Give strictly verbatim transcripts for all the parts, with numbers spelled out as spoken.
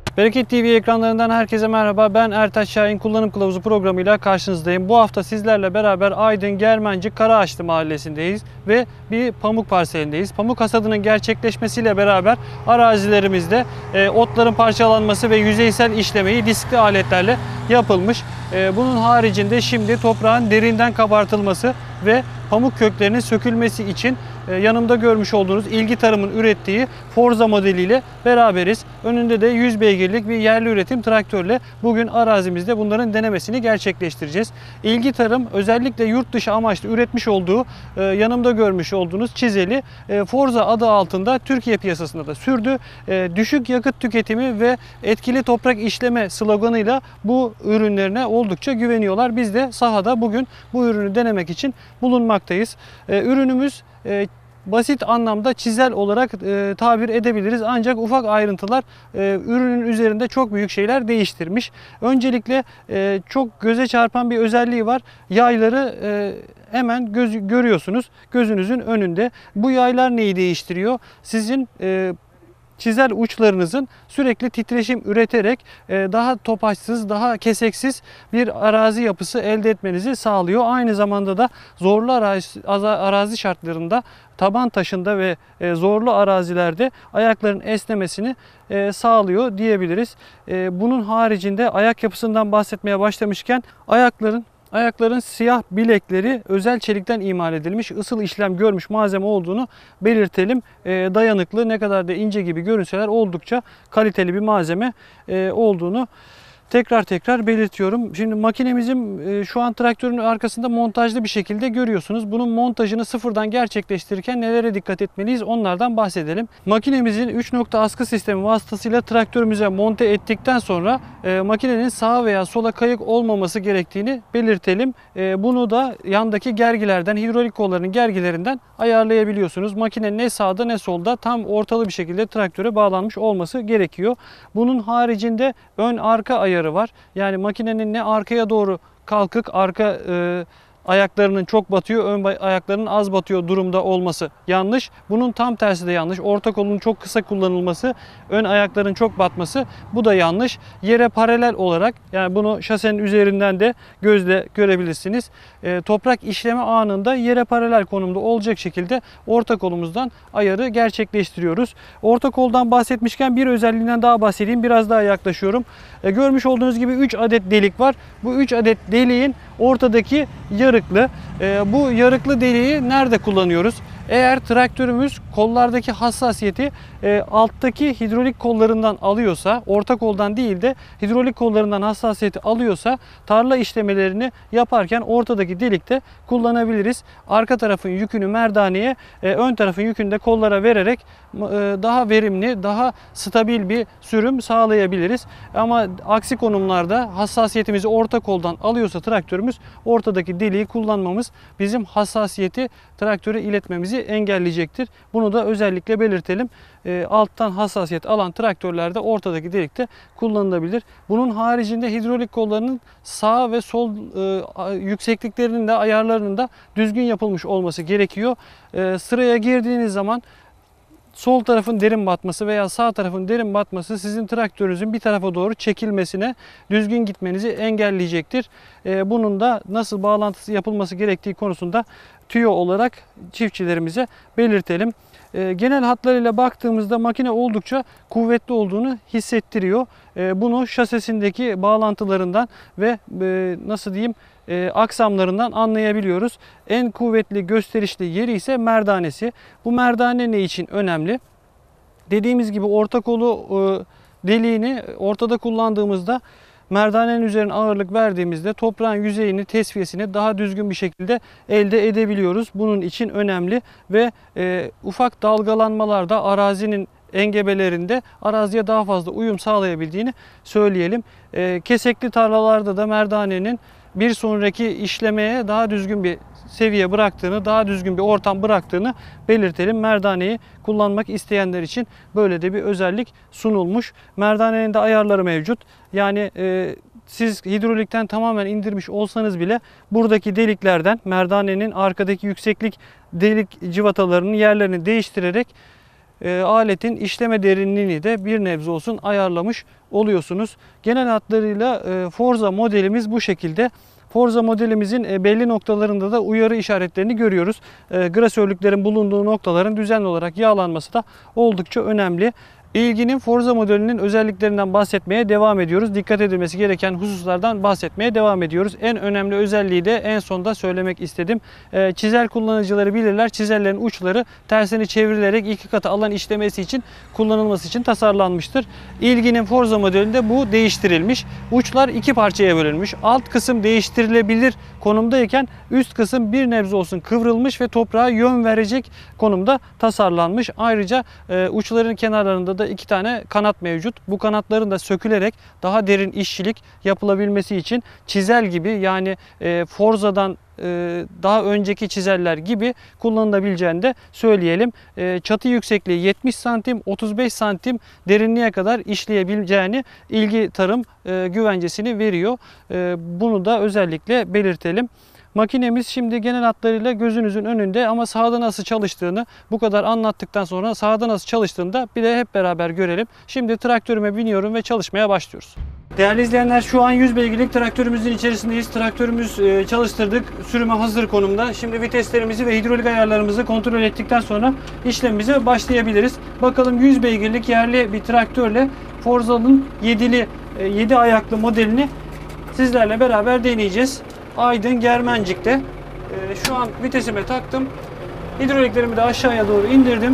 Bereket T V ekranlarından herkese merhaba. Ben Ertaş Şahin, kullanım kılavuzu programıyla karşınızdayım. Bu hafta sizlerle beraber Aydın Germencik Karaağaçlı mahallesindeyiz ve bir pamuk parselindeyiz. Pamuk hasadının gerçekleşmesiyle beraber arazilerimizde e, otların parçalanması ve yüzeysel işlemeyi diskli aletlerle yapılmış. E, bunun haricinde şimdi toprağın derinden kabartılması ve pamuk köklerinin sökülmesi için yanımda görmüş olduğunuz İlgi Tarım'ın ürettiği Forza modeliyle beraberiz. Önünde de yüz beygirlik bir yerli üretim traktörle bugün arazimizde bunların denemesini gerçekleştireceğiz. İlgi Tarım özellikle yurt dışı amaçlı üretmiş olduğu yanımda görmüş olduğunuz çizeli Forza adı altında Türkiye piyasasında da sürdü. Düşük yakıt tüketimi ve etkili toprak işleme sloganıyla bu ürünlerine oldukça güveniyorlar. Biz de sahada bugün bu ürünü denemek için bulunmaktayız. Ürünümüz e, basit anlamda çizel olarak e, tabir edebiliriz. Ancak ufak ayrıntılar e, ürünün üzerinde çok büyük şeyler değiştirmiş. Öncelikle e, çok göze çarpan bir özelliği var. Yayları e, hemen göz, görüyorsunuz gözünüzün önünde. Bu yaylar neyi değiştiriyor? Sizin e, çizel uçlarınızın sürekli titreşim üreterek daha topaçsız, daha keseksiz bir arazi yapısı elde etmenizi sağlıyor. Aynı zamanda da zorlu arazi, arazi şartlarında, taban taşında ve zorlu arazilerde ayakların esnemesini sağlıyor diyebiliriz. Bunun haricinde ayak yapısından bahsetmeye başlamışken ayakların Ayakların siyah bilekleri özel çelikten imal edilmiş, ısıl işlem görmüş malzeme olduğunu belirtelim. E, dayanıklı, ne kadar da ince gibi görünseler oldukça kaliteli bir malzeme e, olduğunu tekrar tekrar belirtiyorum. Şimdi makinemizin e, şu an traktörün arkasında montajlı bir şekilde görüyorsunuz. Bunun montajını sıfırdan gerçekleştirirken nelere dikkat etmeliyiz onlardan bahsedelim. Makinemizin üç nokta askı sistemi vasıtasıyla traktörümüze monte ettikten sonra e, makinenin sağa veya sola kayık olmaması gerektiğini belirtelim. E, bunu da yandaki gergilerden, hidrolik kollarının gergilerinden ayarlayabiliyorsunuz. Makinenin ne sağda ne solda tam ortalı bir şekilde traktöre bağlanmış olması gerekiyor. Bunun haricinde ön arka ayarı var. Yani makinenin ne arkaya doğru kalkık, arka e, ayaklarının çok batıyor, ön ayaklarının az batıyor durumda olması yanlış. Bunun tam tersi de yanlış. Orta kolun çok kısa kullanılması, ön ayakların çok batması, bu da yanlış. Yere paralel olarak, yani bunu şasenin üzerinden de gözle görebilirsiniz. E, toprak işleme anında yere paralel konumda olacak şekilde orta kolumuzdan ayarı gerçekleştiriyoruz. Orta koldan bahsetmişken bir özelliğinden daha bahsedeyim. Biraz daha yaklaşıyorum. E, görmüş olduğunuz gibi üç adet delik var. Bu üç adet deliğin ortadaki yarıklı. E, bu yarıklı deliği nerede kullanıyoruz? Eğer traktörümüz kollardaki hassasiyeti e, alttaki hidrolik kollarından alıyorsa, orta koldan değil de hidrolik kollarından hassasiyeti alıyorsa tarla işlemelerini yaparken ortadaki delikte kullanabiliriz. Arka tarafın yükünü merdaneye, e, ön tarafın yükünü de kollara vererek e, daha verimli, daha stabil bir sürüm sağlayabiliriz. Ama aksi konumlarda hassasiyetimizi orta koldan alıyorsa traktörümüz, ortadaki deliği kullanmamız bizim hassasiyeti traktöre iletmemizi engelleyecektir. Bunu da özellikle belirtelim. E, alttan hassasiyet alan traktörlerde ortadaki delikte kullanılabilir. Bunun haricinde hidrolik kollarının sağ ve sol e, yüksekliklerinin de ayarlarının da düzgün yapılmış olması gerekiyor. E, sıraya girdiğiniz zaman sol tarafın derin batması veya sağ tarafın derin batması sizin traktörünüzün bir tarafa doğru çekilmesine, düzgün gitmenizi engelleyecektir. E, bunun da nasıl bağlantısı yapılması gerektiği konusunda tüyo olarak çiftçilerimize belirtelim. E, genel hatlarıyla baktığımızda makine oldukça kuvvetli olduğunu hissettiriyor. E, bunu şasesindeki bağlantılarından ve e, nasıl diyeyim e, aksamlarından anlayabiliyoruz. En kuvvetli gösterişli yeri ise merdanesi. Bu merdane ne için önemli? Dediğimiz gibi orta kolu e, deliğini ortada kullandığımızda, merdanenin üzerine ağırlık verdiğimizde toprağın yüzeyini, tesviyesini daha düzgün bir şekilde elde edebiliyoruz. Bunun için önemli ve e, ufak dalgalanmalarda arazinin engebelerinde araziye daha fazla uyum sağlayabildiğini söyleyelim. E, kesekli tarlalarda da merdanenin bir sonraki işlemeye daha düzgün bir seviye bıraktığını, daha düzgün bir ortam bıraktığını belirtelim. Merdaneyi kullanmak isteyenler için böyle de bir özellik sunulmuş. Merdanenin de ayarları mevcut. Yani e, siz hidrolikten tamamen indirmiş olsanız bile buradaki deliklerden, merdanenin arkadaki yükseklik delik civatalarının yerlerini değiştirerek e, aletin işleme derinliğini de bir nebze olsun ayarlamış oluyorsunuz. Genel hatlarıyla e, Forza modelimiz bu şekilde. Forza modelimizin e, belli noktalarında da uyarı işaretlerini görüyoruz. E, Grasörlüklerin bulunduğu noktaların düzenli olarak yağlanması da oldukça önemli. İlginin Forza modelinin özelliklerinden bahsetmeye devam ediyoruz. Dikkat edilmesi gereken hususlardan bahsetmeye devam ediyoruz. En önemli özelliği de en sonda söylemek istedim. E, çizel kullanıcıları bilirler. Çizellerin uçları tersini çevrilerek iki katı alan işlemesi için kullanılması için tasarlanmıştır. İlginin Forza modelinde bu değiştirilmiş. Uçlar iki parçaya bölünmüş. Alt kısım değiştirilebilir konumdayken üst kısım bir nebze olsun kıvrılmış ve toprağa yön verecek konumda tasarlanmış. Ayrıca e, uçların kenarlarında da iki tane kanat mevcut. Bu kanatların da sökülerek daha derin işçilik yapılabilmesi için çizel gibi, yani e, Forza'dan e, daha önceki çizeller gibi kullanılabileceğini de söyleyelim. E, çatı yüksekliği yetmiş santim, otuz beş santim derinliğe kadar işleyebileceğini İlgi Tarım e, güvencesini veriyor. E, bunu da özellikle belirtelim. Makinemiz şimdi genel hatlarıyla gözünüzün önünde ama sahada nasıl çalıştığını bu kadar anlattıktan sonra sahada nasıl çalıştığını da bir de hep beraber görelim. Şimdi traktörüme biniyorum ve çalışmaya başlıyoruz. Değerli izleyenler, şu an yüz beygirlik traktörümüzün içerisindeyiz. Traktörümüz çalıştırdık, sürüme hazır konumda. Şimdi viteslerimizi ve hidrolik ayarlarımızı kontrol ettikten sonra işlemimize başlayabiliriz. Bakalım yüz beygirlik yerli bir traktörle Forza'nın yedili yedi ayaklı modelini sizlerle beraber deneyeceğiz. Aydın Germencik'te. Ee, şu an vitesime taktım. Hidroliklerimi de aşağıya doğru indirdim.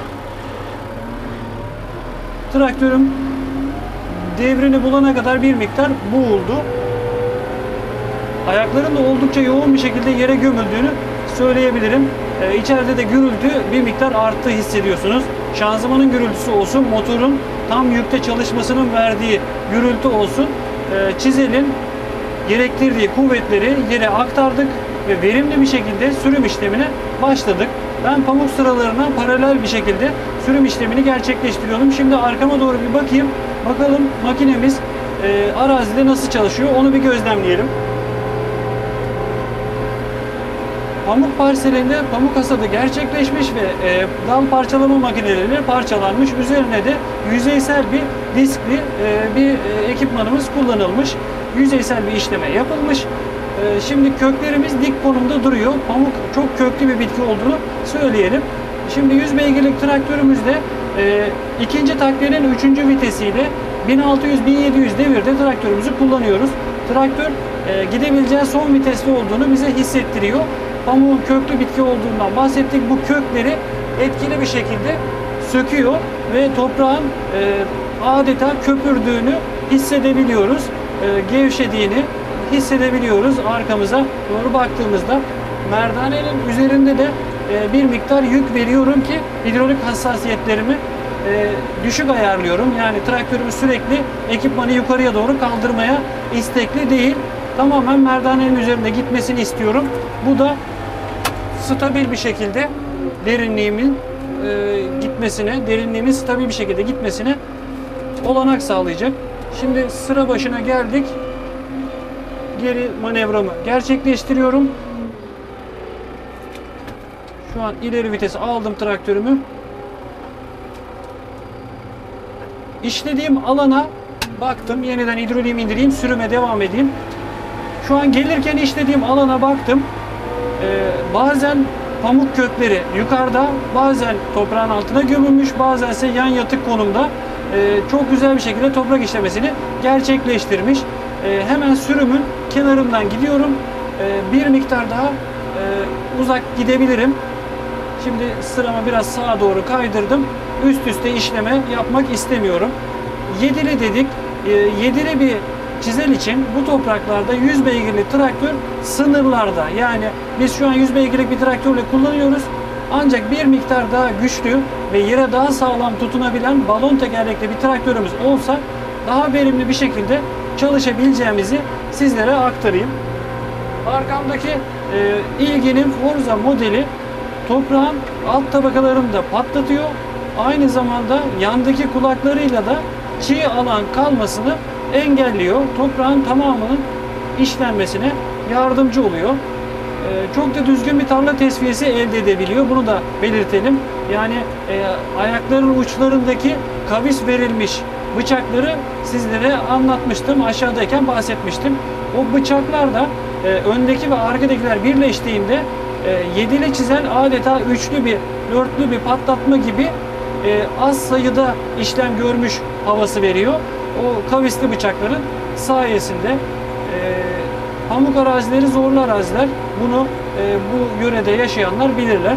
Traktörüm devrini bulana kadar bir miktar boğuldu. Ayakların da oldukça yoğun bir şekilde yere gömüldüğünü söyleyebilirim. Ee, içeride de gürültü bir miktar arttı hissediyorsunuz. Şanzımanın gürültüsü olsun, motorun tam yükte çalışmasının verdiği gürültü olsun, e, çizelin gerektirdiği kuvvetleri yere aktardık ve verimli bir şekilde sürüm işlemine başladık. Ben pamuk sıralarına paralel bir şekilde sürüm işlemini gerçekleştiriyordum. Şimdi arkama doğru bir bakayım. Bakalım makinemiz e, arazide nasıl çalışıyor, onu bir gözlemleyelim. Pamuk parselinde pamuk hasadı gerçekleşmiş ve e, dal parçalama makineleri parçalanmış. Üzerine de yüzeysel bir diskli e, bir e, ekipmanımız kullanılmış. Yüzeysel bir işleme yapılmış. E, şimdi köklerimiz dik konumda duruyor. Pamuk çok köklü bir bitki olduğunu söyleyelim. Şimdi yüz beygirlik traktörümüzde e, ikinci takviyenin üçüncü vitesiyle bin altı yüz bin yedi yüz devirde traktörümüzü kullanıyoruz. Traktör e, gidebileceği son vitesli olduğunu bize hissettiriyor. Pamuğun köklü bitki olduğundan bahsettik. Bu kökleri etkili bir şekilde söküyor ve toprağın e, adeta köpürdüğünü hissedebiliyoruz. E, gevşediğini hissedebiliyoruz. Arkamıza doğru baktığımızda merdanenin üzerinde de e, bir miktar yük veriyorum ki hidrolik hassasiyetlerimi e, düşük ayarlıyorum. Yani traktörümü sürekli ekipmanı yukarıya doğru kaldırmaya istekli değil. Tamamen merdanenin üzerinde gitmesini istiyorum. Bu da stabil bir şekilde derinliğimin e, gitmesine, derinliğimin stabil bir şekilde gitmesine olanak sağlayacak. Şimdi sıra başına geldik. Geri manevramı gerçekleştiriyorum. Şu an ileri vitesi aldım traktörümü. İşlediğim alana baktım. Yeniden hidroliğimi indireyim, sürüme devam edeyim. Şu an gelirken işlediğim alana baktım. Ee, bazen pamuk kökleri yukarıda, bazen toprağın altına gömülmüş, bazen ise yan yatık konumda ee, çok güzel bir şekilde toprak işlemesini gerçekleştirmiş. Ee, hemen sürümün kenarından gidiyorum. Ee, bir miktar daha e, uzak gidebilirim. Şimdi sıramı biraz sağa doğru kaydırdım. Üst üste işleme yapmak istemiyorum. Yedili dedik. Ee, yedili bir çizel için bu topraklarda yüz beygirlik traktör sınırlarda. Yani biz şu an yüz beygirlik bir traktörle kullanıyoruz. Ancak bir miktar daha güçlü ve yere daha sağlam tutunabilen balon tekerlekli bir traktörümüz olsa daha verimli bir şekilde çalışabileceğimizi sizlere aktarayım. Arkamdaki e, İlgi'nin Forza modeli toprağın alt tabakalarını da patlatıyor. Aynı zamanda yandaki kulaklarıyla da çiğ alan kalmasını engelliyor. Toprağın tamamının işlenmesine yardımcı oluyor. Ee, çok da düzgün bir tarla tesviyesi elde edebiliyor. Bunu da belirtelim. Yani e, ayakların uçlarındaki kavis verilmiş bıçakları sizlere anlatmıştım. Aşağıdayken bahsetmiştim. O bıçaklar da e, öndeki ve arkadakiler birleştiğinde e, yedili çizel adeta üçlü bir, dörtlü bir patlatma gibi e, az sayıda işlem görmüş havası veriyor. O kavisli bıçakların sayesinde e, pamuk arazileri zorlu araziler. Bunu e, bu yörede yaşayanlar bilirler.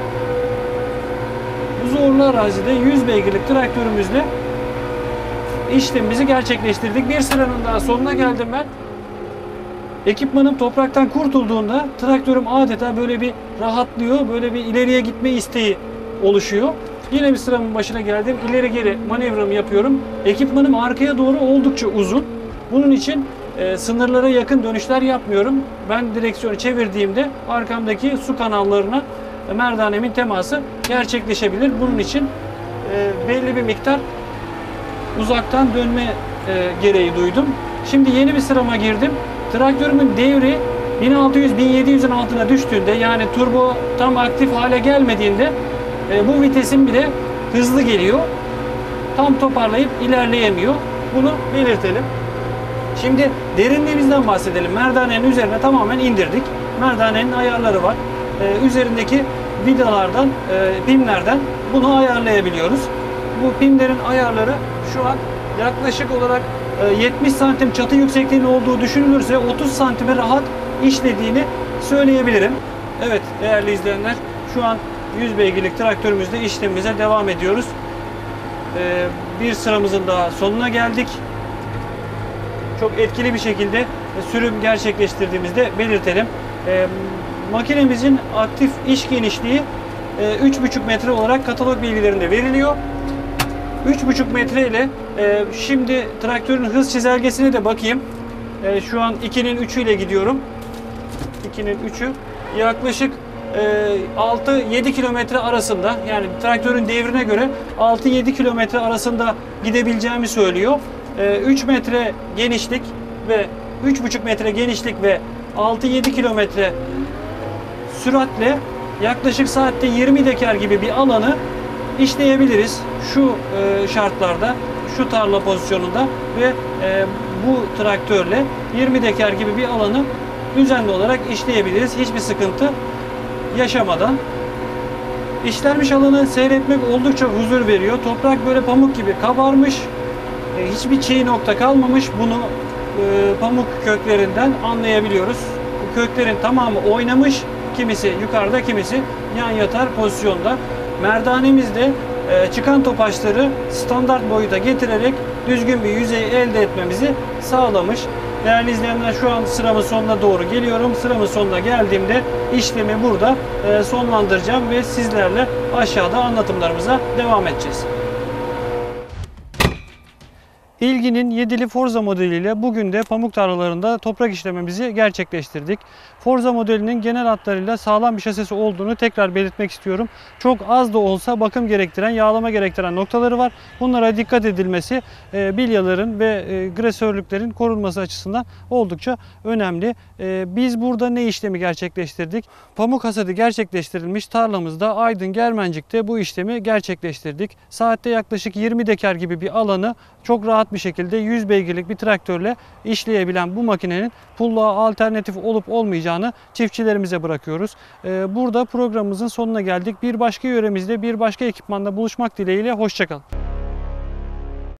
Bu zorlu arazide yüz beygirlik traktörümüzle işlemimizi gerçekleştirdik. Bir sıranın daha sonuna geldim ben. Ekipmanım topraktan kurtulduğunda traktörüm adeta böyle bir rahatlıyor. Böyle bir ileriye gitme isteği oluşuyor. Yine bir sıramın başına geldim. İleri geri manevramı yapıyorum. Ekipmanım arkaya doğru oldukça uzun. Bunun için e, sınırlara yakın dönüşler yapmıyorum. Ben direksiyonu çevirdiğimde arkamdaki su kanallarına e, merdanemin teması gerçekleşebilir. Bunun için e, belli bir miktar uzaktan dönme e, gereği duydum. Şimdi yeni bir sırama girdim. Traktörümün devri bin altı yüz bin yedi yüzün altına düştüğünde, yani turbo tam aktif hale gelmediğinde e, bu vitesin bile hızlı geliyor. Tam toparlayıp ilerleyemiyor. Bunu belirtelim. Şimdi derinliğimizden bahsedelim. Merdanenin üzerine tamamen indirdik. Merdanenin ayarları var. E, üzerindeki vidalardan, e, pimlerden bunu ayarlayabiliyoruz. Bu pimlerin ayarları şu an yaklaşık olarak yetmiş santim çatı yüksekliğinin olduğu düşünülürse otuz santime rahat işlediğini söyleyebilirim. Evet değerli izleyenler, şu an yüz beygirlik traktörümüzde işlemimize devam ediyoruz. Bir sıramızın daha sonuna geldik. Çok etkili bir şekilde sürüm gerçekleştirdiğimizde belirtelim. Makinemizin aktif iş genişliği üç buçuk metre olarak katalog bilgilerinde veriliyor. üç buçuk metre ile e, şimdi traktörün hız çizelgesine de bakayım. E, şu an ikinin üçü ile gidiyorum. ikinin üçü yaklaşık e, altı yedi kilometre arasında, yani traktörün devrine göre altı yedi kilometre arasında gidebileceğimi söylüyor. E, üç metre genişlik ve üç buçuk metre genişlik ve altı yedi kilometre süratle yaklaşık saatte yirmi dekar gibi bir alanı işleyebiliriz şu e, şartlarda, şu tarla pozisyonunda ve e, bu traktörle yirmi dekar gibi bir alanı düzenli olarak işleyebiliriz hiçbir sıkıntı yaşamadan. İşlenmiş alanı seyretmek oldukça huzur veriyor. Toprak böyle pamuk gibi kabarmış, e, hiçbir çiğ nokta kalmamış. Bunu e, pamuk köklerinden anlayabiliyoruz. Bu köklerin tamamı oynamış, kimisi yukarıda, kimisi yan yatar pozisyonda. Merdanemizde e, çıkan topaçları standart boyuta getirerek düzgün bir yüzey elde etmemizi sağlamış. Değerli izleyenler, şu an sıramın sonuna doğru geliyorum. Sıramın sonuna geldiğimde işlemi burada e, sonlandıracağım ve sizlerle aşağıda anlatımlarımıza devam edeceğiz. İlginin yedili Forza modeliyle bugün de pamuk tarlalarında toprak işlememizi gerçekleştirdik. Forza modelinin genel hatlarıyla sağlam bir şasisi olduğunu tekrar belirtmek istiyorum. Çok az da olsa bakım gerektiren, yağlama gerektiren noktaları var. Bunlara dikkat edilmesi e, bilyaların ve e, gresörlüklerin korunması açısından oldukça önemli. E, biz burada ne işlemi gerçekleştirdik? Pamuk hasadı gerçekleştirilmiş tarlamızda Aydın Germencik'te bu işlemi gerçekleştirdik. Saatte yaklaşık yirmi dekar gibi bir alanı çok rahat bir şekilde yüz beygirlik bir traktörle işleyebilen bu makinenin pulluğa alternatif olup olmayacağını çiftçilerimize bırakıyoruz. Burada programımızın sonuna geldik. Bir başka yöremizde bir başka ekipmanda buluşmak dileğiyle hoşça kalın.